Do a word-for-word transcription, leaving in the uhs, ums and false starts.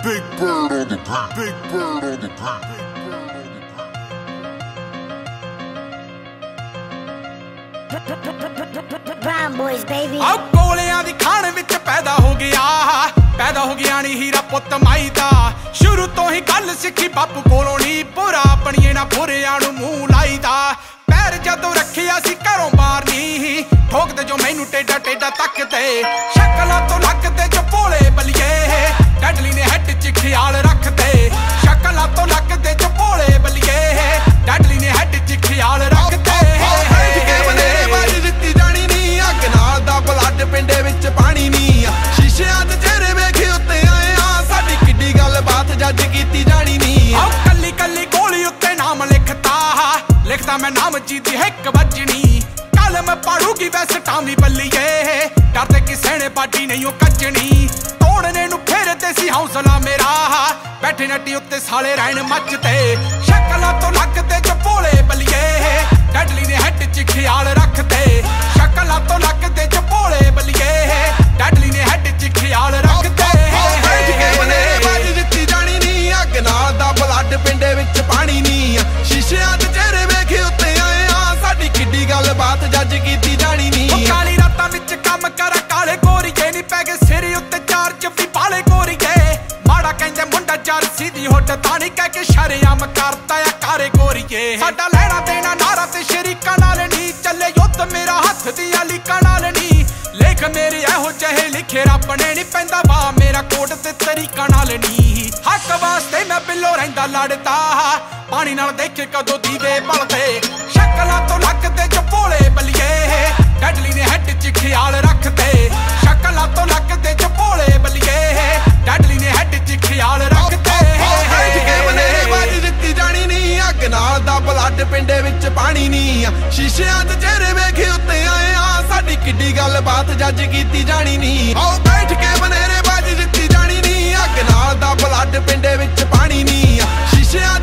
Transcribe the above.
Big bird on the beat. Big bird on the beat. Brown boys baby। ਆ ਗੋਲਿਆਂ ਦੀ ਖਾਣ ਵਿੱਚ ਪੈਦਾ ਹੋ ਗਿਆ, ਪੈਦਾ ਹੋ ਗਿਆ ਨੀ ਹੀਰਾ ਪੁੱਤ ਮਾਈ ਦਾ। ਸ਼ੁਰੂ ਤੋਂ ਹੀ ਗੱਲ ਸਿੱਖੀ ਬਾਪੂ ਕੋਲੋਂ ਨੀ, ਪੂਰਾ ਬਣੀਏ ਨਾ ਬੁਰਿਆਂ ਨੂੰ ਮੂੰਹ ਲਾਈਦਾ। ਪੈਰ ਜਦੋਂ ਰੱਖਿਆ ਸੀ ਘਰੋਂ ਬਾਹਰ ਨੀ, ਠੋਕਦੇ ਜੋ ਮੈਨੂੰ ਟੇਡਾ ਟੇਡਾ ਤੱਕਦੇ। ਸ਼ਕਲਾਂ ਤੋਂ ਲੱਗਦੇ ਜੋ ਭੋਲੇ ਬਲੀਏ, ਡੈਡਲੀ ਨੇ ਹੈਡ 'ਚ ਖਿਆਲ ਰੱਖਦੇ। ਸ਼ਕਲਾਂ ਤੋਂ ਲੱਗਦੇ ਜੋ ਭੋਲੇ ਬਲੀਏ, ਡੈਡਲੀ ਨੇ ਹੈਡ 'ਚ ਖਿਆਲ ਰੱਖਦੇ। ਪਿੰਡੇ ਵਿੱਚ ਪਾਣੀ ਨੀ, ਸ਼ੀਸ਼ਿਆਂ ਦੇ ਚਿਹਰੇ ਵੇਖੇ ਉੱਤੇ ਆਏ ਆ, ਸਾਡੀ ਕਿੱਡੀ ਗੱਲ ਬਾਤ ਜੱਜ ਕੀਤੀ ਜਾਣੀ ਨੀ। ਆਹ ਕੱਲੀ ਕੱਲੀ ਗੋਲੀ ਉੱਤੇ ਨਾਮ ਲਿਖਤਾ, ਲਿਖਦਾ ਮੈਂ ਨਾਮ ਜੀਤੀ ਹਿੱਕ ਵੱਜਣੀ। ਕਲਮ ਪਾੜੂਗੀ ਵੈਸੇ ਟਾਮੀ ਬੱਲੀਏ, ਡਰਦੇ ਕਿਸੇ ਨੇ ਬਾਡੀ ਨਹੀਂ ਉਹ ਕੱਜਣੀ। ਤੋੜਨੇ ਨੂੰ ਫੇਰਦੇ ਸੀ ਹੌਸਲਾ ਮੇਰਾ, ਬੈਠੇ ਨੱਟੀ ਉੱਤੇ ਸਾਲੇ ਰਹਿਣ ਮੱਚਦੇ। ਸ਼ਕਲਾਂ ਤੋਂ ਲੱਗਦੇ ਜੋ ਭੋਲੇ ਬਲੀਏ, ਡੈਡਲੀ ਨੇ ਹੈਡ 'ਚ ਖਿਆਲ ਰੱਖਦੇ। ਸ਼ਕਲਾਂ ਤੋਂ ਲੱਗਦੇ ਜੋ ਭੋਲੇ ਬਲੀਏ, ਡੈਡਲੀ ਨੇ ਹੈਡ 'ਚ ਖਿਆਲ ਰੱਖਦੇ। ਬਾਜੀ ਦਿੱਤੀ ਜਾਣੀ ਨੀ, ਅੱਗ ਨਾਲ ਦਾ ਬਲੱਡ ਪਿੰਡੇ ਵਿੱਚ ਪਾਣੀ ਨੀ। ਸ਼ੀਸ਼ਿਆਂ ਦੇ ਚਿਹਰੇ ਵੇਖੇ ਉੱਤੇ ਆਏ ਆ, ਸਾਡੀ ਕਿੱਡੀ ਗੱਲ ਬਾਤ ਜੱਜ ਕੀਤੀ ਜਾਣੀ ਨੀ। ਕਾਲੀ ਰਾਤਾਂ ਵਿੱਚ ਕੰਮ ਕਰਾ ਕਾਲੇ ਗੋਰੀਏ, ਨੀ ਪੈ ਗਏ ਸਿਰ ਉੱਤੇ ਚਾਰ ਜੱਫੀ ਪਾਲੇ ਗੋਰੀਏ। ਮਾੜਾ ਕਹਿੰਦੇ ਮੁੰਡਾ ਚਾਰ ਸਿੱਧੀ ਹੁੱਟ ਤਾਂ ਨੀ ਕਹਿ ਕੇ ਸ਼ਰੇਆਮ ਕਰਤਾ ਆ ਕਾਰੇ ਗੋਰੀਏ। ਸਾਡਾ ਲੈਣਾ ਦੇਣਾ ਨਾਰਾ ਤੇ ਸ਼ਰੀਕਾਂ ਨਾਲ ਨੀ, ਚੱਲੇ ਯੁੱਧ ਮੇਰਾ ਹੱਥ ਦੀਆਂ ਲੀਕਾਂ ਨਾਲ ਨੀ। ਲੇਖ ਮੇਰੇ ਇਹੋ ਜਿਹੇ ਲਿਖੇ ਰੱਬ ਨੇ, ਨੀ ਪੈਂਦਾ ਵਾ ਮੇਰਾ ਕੋਟ ਤੇ ਤਰੀਕਾਂ ਨਾਲ ਨੀ। ਹੱਕ ਵਾਸਤੇ ਮੈਂ ਬਿੱਲੋ ਰਹਿੰਦਾ ਲੜਦਾ, ਪਾਣੀ ਨਾਲ ਦੇਖੇ ਕਦੋਂ ਦੀਵੇ ਬਲਦੇ। ਸ਼ਕਲਾਂ ਤੋਂ ਲੱਗਦੇ ਜੋ ਭੋਲੇ ਬਲੀਏ, ਡੈਡਲੀ ਨੇ ਹੈਡ 'ਚ ਖਿਆਲ ਰੱਖਦੇ। ਸ਼ਕਲਾਂ ਤੋਂ ਲੱਗਦੇ ਜੋ ਭੋਲੇ ਬਲੀਏ, ਡੈਡਲੀ ਨੇ ਹੈਡ 'ਚ ਖਿਆਲ ਰੱਖਦੇ। ਬਾਜੀ ਦਿੱਤੀ ਜਾਣੀ ਨੀ, ਅੱਗ ਨਾਲ ਦਾ ਬਲੱਡ ਪਿੰਡੇ ਵਿੱਚ ਪਾਣੀ ਨੀ। ਸ਼ੀਸ਼ਿਆਂ ਦੇ ਚਿਹਰੇ ਵੇਖੇ ਉੱਤੇ ਆਏ ਆ, ਸਾਡੀ ਕਿੱਡੀ ਗੱਲ ਬਾਤ ਜੱਜ ਕੀਤੀ ਜਾਣੀ ਨੀ। ਆਓ ਬੈਠ ਕੇ ਬਨੇਰੇ ਬਾਜੀ ਦਿੱਤੀ ਜਾਣੀ ਨੀ, ਅੱਗ ਨਾਲ ਦਾ ਬਲੱਡ ਪਿੰਡੇ ਵਿੱਚ ਪਾਣੀ ਨੀ। ਸ਼ੀਸ਼ਿਆਂ